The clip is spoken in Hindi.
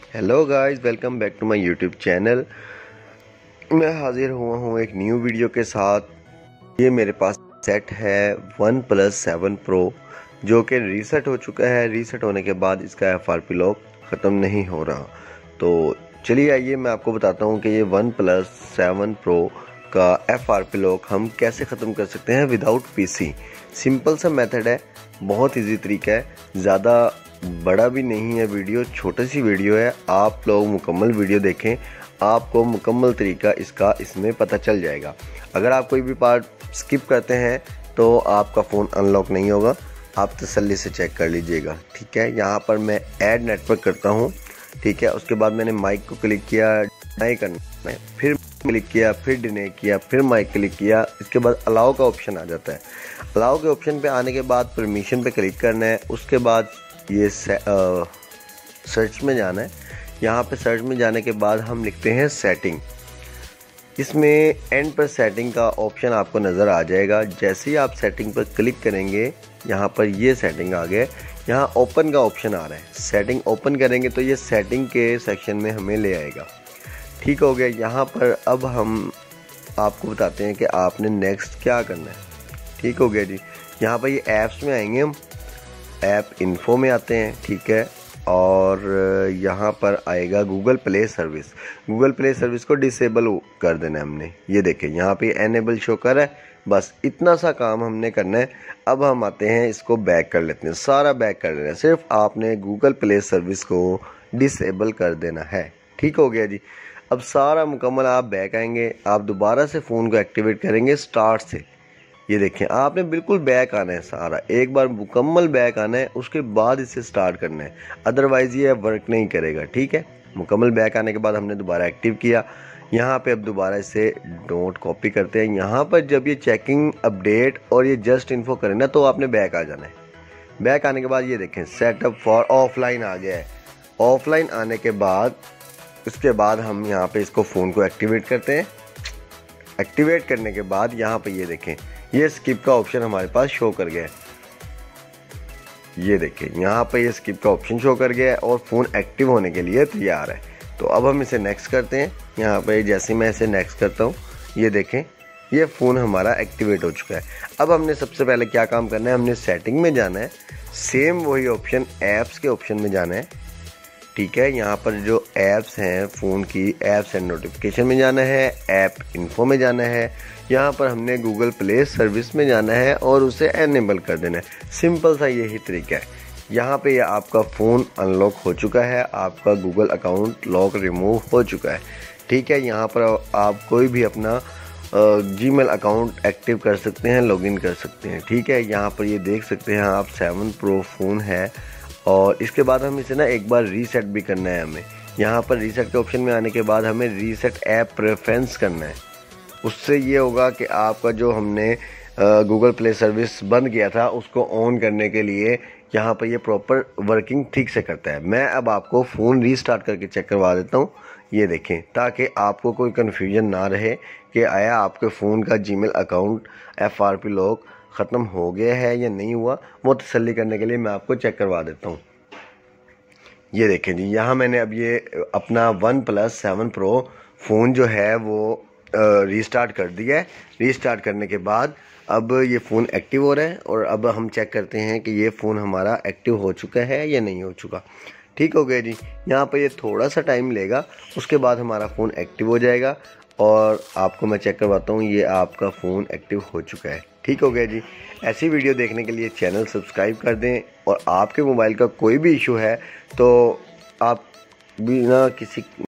Hello guys, welcome back to my YouTube channel. मैं हाजिर हुआ हूँ एक न्यू वीडियो के साथ। ये मेरे पास सेट है OnePlus 7 Pro जो कि रीसेट हो चुका है। रीसेट होने के बाद इसका FRP लॉक ख़त्म नहीं हो रहा। तो चलिए आइए मैं आपको बताता हूँ कि ये OnePlus 7 Pro का FRP लॉक हम कैसे ख़त्म कर सकते हैं विदाउट PC। सिंपल सा मेथड है, बहुत इजी तरीका है, ज़्यादा बड़ा भी नहीं है वीडियो, छोटी सी वीडियो है। आप लोग मुकम्मल वीडियो देखें, आपको मुकम्मल तरीका इसका इसमें पता चल जाएगा। अगर आप कोई भी पार्ट स्किप करते हैं तो आपका फ़ोन अनलॉक नहीं होगा, आप तसल्ली से चेक कर लीजिएगा। ठीक है, यहाँ पर मैं ऐड नेटवर्क करता हूँ। ठीक है, उसके बाद मैंने माइक को क्लिक किया, डिनाई करना है, फिर क्लिक किया, फिर डिनाई किया, फिर माइक क्लिक किया। इसके बाद अलाउ का ऑप्शन आ जाता है। अलाउ के ऑप्शन पे आने के बाद परमिशन पे क्लिक करना है। उसके बाद ये सर्च में जाना है। यहाँ पे सर्च में जाने के बाद हम लिखते हैं सेटिंग। इसमें एंड पर सेटिंग का ऑप्शन आपको नज़र आ जाएगा। जैसे ही आप सेटिंग पर क्लिक करेंगे, यहाँ पर ये सेटिंग आ गया। यहाँ ओपन का ऑप्शन आ रहा है। सेटिंग ओपन करेंगे तो ये सेटिंग के सेक्शन में हमें ले आएगा। ठीक हो गया। यहाँ पर अब हम आपको बताते हैं कि आपने नेक्स्ट क्या करना है। ठीक हो गया जी। यहाँ पर ये ऐप्स में आएंगे, हम ऐप इन्फो में आते हैं। ठीक है, और यहाँ पर आएगा Google play service. Google play service को डिसेबल कर देना है हमने। ये देखें यहाँ पे एनेबल शो कर है। बस इतना सा काम हमने करना है। अब हम आते हैं, इसको बैक कर लेते हैं, सारा बैक कर लेना है। सिर्फ आपने गूगल प्ले सर्विस को डिसेबल कर देना है। ठीक हो गया जी। अब सारा मुकम्मल आप बैक आएंगे, आप दोबारा से फ़ोन को एक्टिवेट करेंगे स्टार्ट से। ये देखें, आपने बिल्कुल बैक आना है, सारा एक बार मुकम्मल बैक आना है, उसके बाद इसे स्टार्ट करना है, अदरवाइज ये वर्क नहीं करेगा। ठीक है, मुकम्मल बैक आने के बाद हमने दोबारा एक्टिव किया। यहाँ पे अब दोबारा इसे नोट कॉपी करते हैं। यहाँ पर जब ये चेकिंग अपडेट और ये जस्ट इन्फो करें ना, तो आपने बैक आ जाना है। बैक आने के बाद ये देखें सेटअप फॉर ऑफलाइन आ गया है। ऑफलाइन आने के बाद उसके बाद हम यहाँ पे इसको फ़ोन को एक्टिवेट करते हैं। एक्टिवेट करने के बाद यहाँ पे ये देखें, ये स्किप का ऑप्शन हमारे पास शो कर गया है। ये देखें यहाँ पे ये स्किप का ऑप्शन शो कर गया है और फ़ोन एक्टिव होने के लिए तैयार है। तो अब हम इसे नेक्स्ट करते हैं। यहाँ पे जैसे मैं इसे नेक्स्ट करता हूँ, ये देखें ये फ़ोन हमारा एक्टिवेट हो चुका है। अब हमने सबसे पहले क्या काम करना है, हमने सेटिंग में जाना है, सेम वही ऑप्शन ऐप्स के ऑप्शन में जाना है। ठीक है, यहाँ पर जो ऐप्स हैं फ़ोन की, ऐप्स एंड नोटिफिकेशन में जाना है, ऐप इन्फो में जाना है। यहाँ पर हमने गूगल प्ले सर्विस में जाना है और उसे एनेबल कर देना है। सिंपल सा यही तरीका है। यहाँ पे ये आपका फ़ोन अनलॉक हो चुका है, आपका गूगल अकाउंट लॉक रिमूव हो चुका है। ठीक है, यहाँ पर आप कोई भी अपना जीमेल अकाउंट एक्टिव कर सकते हैं, लॉगिन कर सकते हैं। ठीक है, यहाँ पर ये देख सकते हैं आप 7 Pro फ़ोन है। और इसके बाद हम इसे ना एक बार रीसेट भी करना है हमें। यहाँ पर रीसेट के ऑप्शन में आने के बाद हमें रीसेट ऐप प्रेफरेंस करना है। उससे ये होगा कि आपका जो हमने गूगल प्ले सर्विस बंद किया था उसको ऑन करने के लिए यहाँ पर ये प्रॉपर वर्किंग ठीक से करता है। मैं अब आपको फ़ोन रीस्टार्ट करके चेक करवा देता हूँ। ये देखें, ताकि आपको कोई कन्फ्यूजन ना रहे कि आया आपके फ़ोन का जीमेल अकाउंट FRP लॉक ख़त्म हो गया है या नहीं हुआ। वो तसल्ली करने के लिए मैं आपको चेक करवा देता हूँ। ये देखें जी, यहाँ मैंने अब ये अपना OnePlus 7 Pro फ़ोन जो है वो रीस्टार्ट कर दिया है। रीस्टार्ट करने के बाद अब ये फ़ोन एक्टिव हो रहा है और अब हम चेक करते हैं कि ये फ़ोन हमारा एक्टिव हो चुका है या नहीं हो चुका। ठीक हो गया जी। यहाँ पर ये थोड़ा सा टाइम लेगा, उसके बाद हमारा फ़ोन एक्टिव हो जाएगा और आपको मैं चेक करवाता हूँ, ये आपका फ़ोन एक्टिव हो चुका है। ठीक हो गया जी। ऐसी वीडियो देखने के लिए चैनल सब्सक्राइब कर दें। और आपके मोबाइल का कोई भी इशू है तो आप बिना किसी